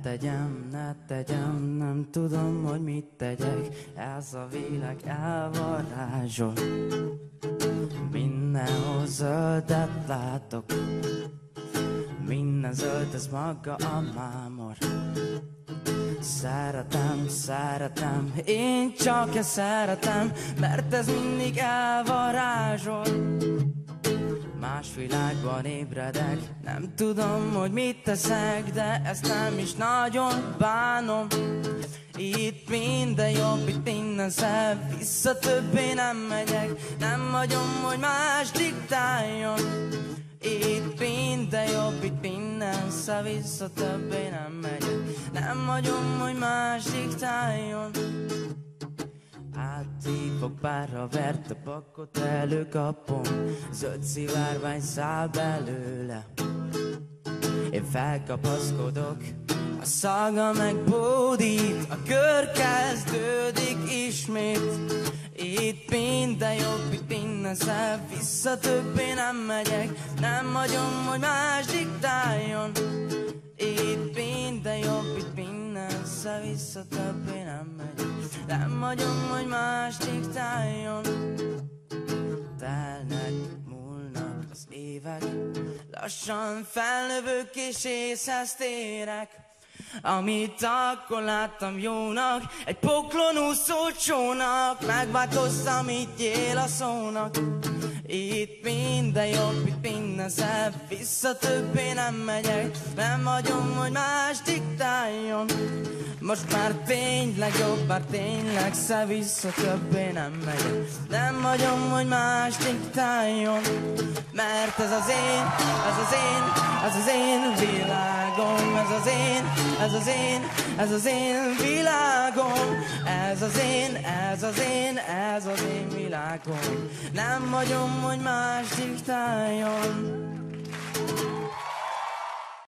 tegyem, nem tudom, hogy mit tegyek. Ez a világ elvarázsol, mindenhol zöldet látok. Minden zöld, ez maga a mámor. Szeretem, én csak ezt szeretem, mert ez mindig elvarázsol. Más világban ébredek, nem tudom, hogy mit teszek, de ezt nem is nagyon bánom. Itt minden jobb, itt minden szebb, vissza többé nem megyek, nem hagyom, hogy más diktáljon. Itt minden jobb, itt minden szebb, vissza többé nem megyek, nem hagyom, hogy más diktáljon. Áthívok bárra vert a bakot, előkapom, zöld szivárvány száll belőle. Én felkapaszkodok, a szaga megbódít, a kör kezdődik ismét. Itt minden jobb, itt minden szebb, vissza többé nem megyek, nem hagyom, hogy más diktáljon. Itt minden jobb, itt minden szebb, vissza többé nem megyek, nem hagyom, hogy más diktáljon. Telnek, múlnak az évek, lassan felnövök és észhez térek. Amit akkor láttam jónak, egy poklon úszó csónak, megváltoztam, itt él a szónak. Itt minden jobb, itt minden szebb, vissza többé nem megyek, nem hagyom, hogy más diktáljon. Most már tényleg jobb, már tényleg szebb, vissza többé nem megyek, nem hagyom, hogy más diktáljon. Mert ez az én, ez az én, ez az én világom, ez az én, ez az én, ez az én világom, ez az én, ez az én, ez az én világom, nem hagyom, hogy más diktáljon.